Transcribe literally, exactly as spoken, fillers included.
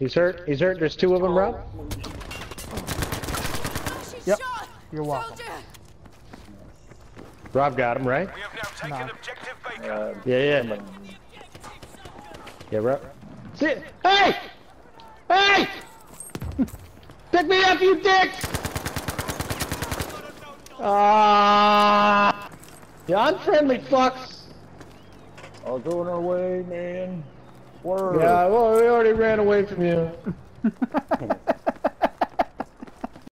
He's hurt. He's hurt. There's two of them, Rob. Yep. You're welcome. Rob got him, right? We have now taken No. objective Baker. Uh, Yeah, yeah. Yeah, Rob. Sit. Hey! Hey! Pick me up, you dicks! Ah! You unfriendly fucks! I'll go on our way, man. Word. Yeah, well, we already ran away from you.